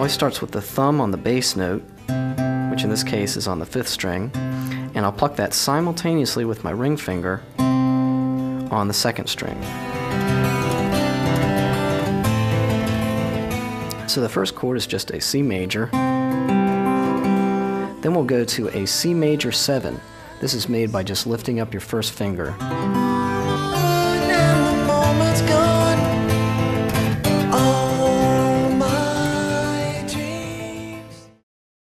always starts with the thumb on the bass note, which in this case is on the 5th string, and I'll pluck that simultaneously with my ring finger on the 2nd string. So the first chord is just a C major. Then we'll go to a C major 7. This is made by just lifting up your first finger